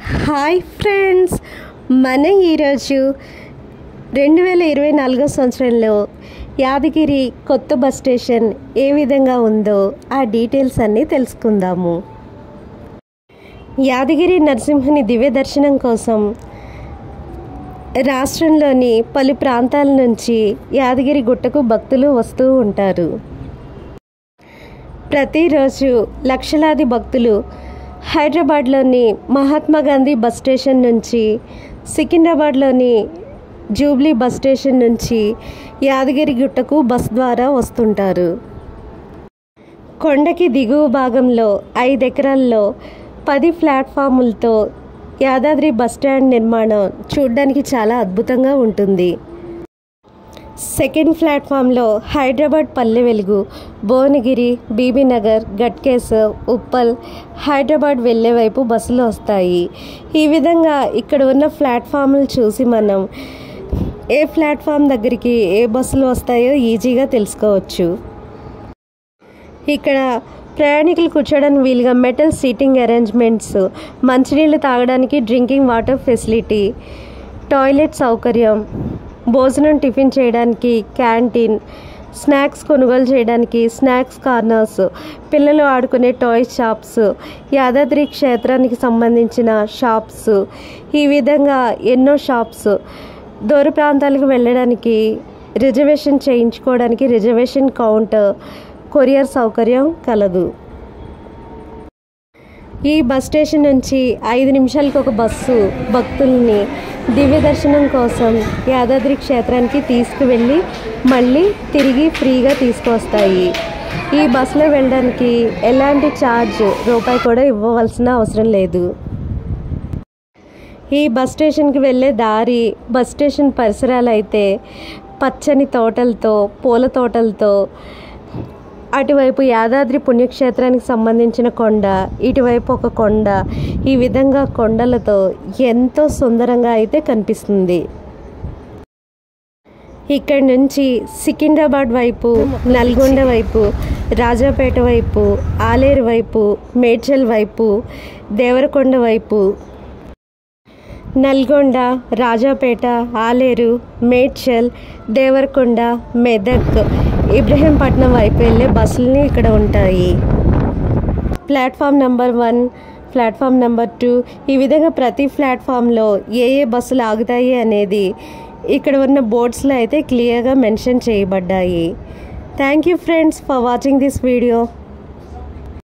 Hi friends, మన ఈరోజు 2024 సంవత్సరంలో యాదగిరి కొత్త బస్ స్టేషన్ ఏ విధంగా ఉందో ఆ డీటెయిల్స్ అన్నీ తెలుసుకుందాము. యాదగిరి నరసింహుని దివ్య దర్శనం కోసం రాష్ట్రంలోని పలు ప్రాంతాల నుంచి యాదగిరి గుట్టకు భక్తులు వస్తూ ఉంటారు. ప్రతిరోజు లక్షలాది భక్తులు హైదరాబాద్లోని మహాత్మా గాంధీ బస్ స్టేషన్ నుంచి, సికింద్రాబాద్లోని జూబ్లీ బస్ స్టేషన్ నుంచి యాదగిరి గుట్టకు బస్ ద్వారా వస్తుంటారు. కొండకి దిగువ భాగంలో 5 ఎకరాల్లో 10 ప్లాట్ఫాములతో యాదాద్రి బస్ స్టాండ్ నిర్మాణం చూడడానికి చాలా అద్భుతంగా ఉంటుంది. సెకండ్ ప్లాట్ఫామ్లో హైదరాబాద్ పల్లె వెలుగు, భువనగిరి, బీబీనగర్, గట్కేసర్, ఉప్పల్, హైదరాబాద్ వెళ్ళే వైపు బస్సులు వస్తాయి. ఈ విధంగా ఇక్కడ ఉన్న ప్లాట్ఫామ్లు చూసి మనం ఏ ప్లాట్ఫామ్ దగ్గరికి ఏ బస్సులు వస్తాయో ఈజీగా తెలుసుకోవచ్చు. ఇక్కడ ప్రయాణికులు కూర్చోడానికి వీలుగా మెటల్ సీటింగ్ అరేంజ్మెంట్స్, మంచినీళ్ళు తాగడానికి డ్రింకింగ్ వాటర్ ఫెసిలిటీ, టాయిలెట్ సౌకర్యం, భోజనం టిఫిన్ చేయడానికి క్యాంటీన్, స్నాక్స్ కొనుగోలు చేయడానికి స్నాక్స్ కార్నర్స్, పిల్లలు ఆడుకునే టాయ్ షాప్స్, యాదాద్రి క్షేత్రానికి సంబంధించిన షాప్స్, ఈ విధంగా ఎన్నో షాప్స్, దూర ప్రాంతాలకు వెళ్ళడానికి రిజర్వేషన్ చేయించుకోవడానికి రిజర్వేషన్ కౌంటర్, కొరియర్ సౌకర్యం కలదు. ఈ బస్ స్టేషన్ నుంచి 5 నిమిషాలకు ఒక బస్సు భక్తుల్ని దివ్య దర్శనం కోసం యాదాద్రి క్షేత్రానికి తీసుకువెళ్ళి మళ్ళీ తిరిగి ఫ్రీగా తీసుకువస్తాయి. ఈ బస్సులో వెళ్ళడానికి ఎలాంటి ఛార్జ్ రూపాయి కూడా ఇవ్వవలసిన అవసరం లేదు. ఈ బస్ స్టేషన్కి వెళ్ళే దారి, బస్ స్టేషన్ పరిసరాలు అయితే పచ్చని తోటలతో, పూల తోటలతో, అటువైపు యాదాద్రి పుణ్యక్షేత్రానికి సంబంధించిన కొండ, ఇటువైపు ఒక కొండ, ఈ విధంగా కొండలతో ఎంతో సుందరంగా అయితే కనిపిస్తుంది. ఇక్కడి నుంచి సికింద్రాబాద్ వైపు, నల్గొండ వైపు, రాజాపేట వైపు, ఆలేరు వైపు, మేడ్చల్ వైపు, దేవరకొండ వైపు, నల్గొండ, రాజాపేట, ఆలేరు, మేడ్చల్, దేవరకొండ, మెదక్, ఇబ్రహీంపట్నం వైపు వెళ్ళే బస్సులని ఇక్కడ ఉంటాయి. ప్లాట్ఫామ్ నెంబర్ 1, ప్లాట్ఫామ్ నెంబర్ 2, ఈ విధంగా ప్రతి ప్లాట్ఫామ్లో ఏ బస్సులు ఆగుతాయి అనేది ఇక్కడ ఉన్న బోర్డ్స్లో అయితే క్లియర్గా మెన్షన్ చేయబడ్డాయి. Thank you friends for watching this video.